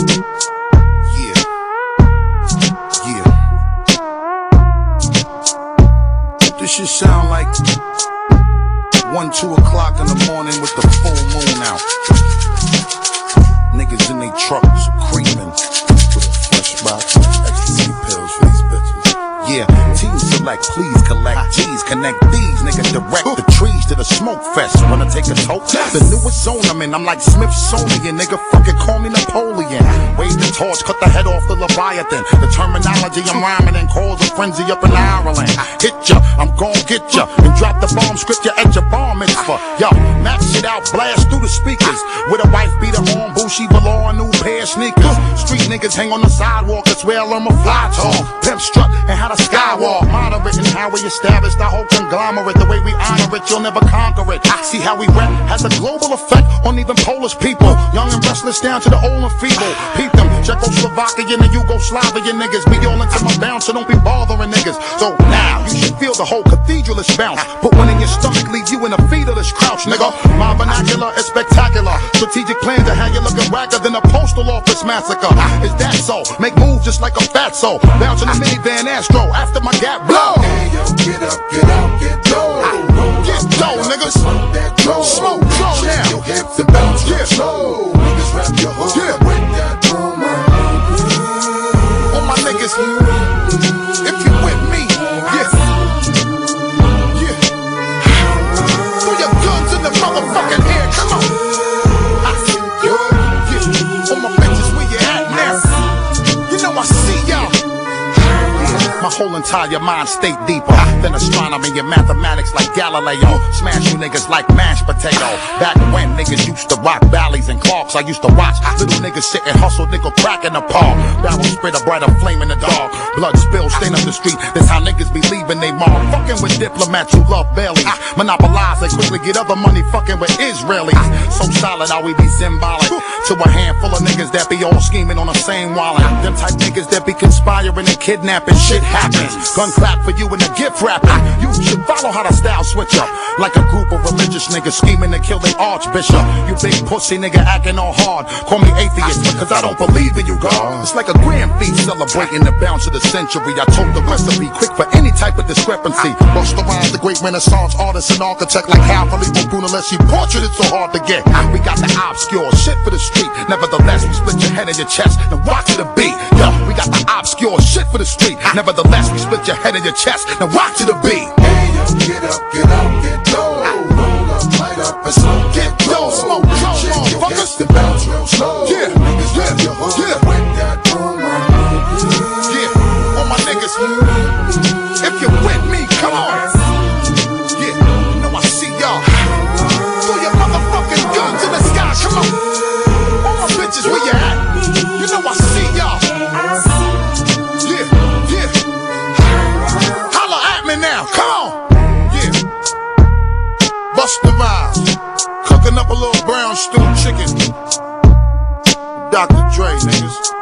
Yeah. Yeah. This shit sound like 1, 2 o'clock in the morning with the full moon out. Niggas in they trucks creeping with a fresh box of ecstasy pills for these bitches. Yeah, Team Select, please collect G's, connect these, nigga, direct the trees to the smoke fest. Wanna take a toke? The newest zone I'm in, I'm like Smithsonian, nigga, fucking call me Napoleon. Wave the torch, cut the head off the Leviathan. The terminology I'm rhyming and cause a frenzy up in Ireland. Hit ya, I'm gon' get ya, and drop the bomb script ya at your bar mitzvah. Yo, max it out, blast through the speakers. With a wife beater on, Bushy below a new pair of sneakers. Street niggas hang on the sidewalk, that's where I'm a fly tall. Pimp strut and how the skywalk. Moderate and how we establish the whole conglomerate. The way we honor it, you'll never conquer it. See how we rap has a global effect on even Polish people. Young and restless down to the old and feeble. Peep them, Czechoslovakian and Yugoslavian niggas. Be all into my bounce, so don't be bothering niggas. So now, you should feel the whole cathedral is bounce. Put one in your stomach, leave you in a fetalist crouch, nigga. My vernacular is spectacular. Strategic plans of how you looking wacker than a postal office massacre. Is that so? Make moves just like a fatso. Bounce in a minivan Astro after my gap blow. Hey yo, get up, get out, get low. Get low, niggas. Smoke that dough. Smoke dough now. Shake your hips and bounce real slow. Niggas rap your hood. Yeah. When that drum All my niggas, if you with me, yeah. Yeah. Throw your guns in the motherfucking air, come on. Yeah. All my bitches, where you at now? You know I see y'all. My whole entire mind state deeper than astronomy and mathematics like Galileo. Smash you niggas like mashed potato. Back when niggas used to rock Bally's and Clarks, I used to watch little niggas sit and hustle nickel crack in the park. Barrel spit a brighter flame in the dark. Blood spill, stain up the street. That's how niggas be leaving they mark. Fucking with diplomats who love Baileys. Monopolize, they quickly get other money fucking with Israelis. So solid how we be symbolic to a handful of niggas that be all scheming on the same wallet. Them type niggas that be conspiring and kidnapping. Shit happens. Gun clap for you and a gift wrapping. You should follow how the style switch up. Like a group of religious niggas scheming to kill their archbishop. You big pussy nigga acting all hard. Call me atheist because I don't believe in you, God. It's like a grand feast celebrating the bounce of the century. I told the recipe quick for any type of discrepancy. Bust around the great Renaissance artist and architect like Hal Filippo Brunelleschi. Portrait it's so hard to get. We got the obscure shit for the street. Nevertheless, we split your head and your chest. Now rock to the beat. Yo, we got the obscure shit for the street. Nevertheless, we split your head and your chest. Now rock to the beat. Hey yo, get up, get out, get low. Roll up, light up, and smoke. Get low, smoke, Shake your motherfuckers. hips and bounce real slow. Yeah, Niggas rap your hood. yeah. When that drum Yeah, all my niggas, if you with me, come on. Yeah, you know I see y'all. Throw your motherfucking guns in the sky, come on. All my bitches, where you at? You know I see y'all. Yeah, yeah. Holla at me now, come on. Yeah. Busta Rhymes, cooking up a little brown stew chicken. Dr. Dre, niggas.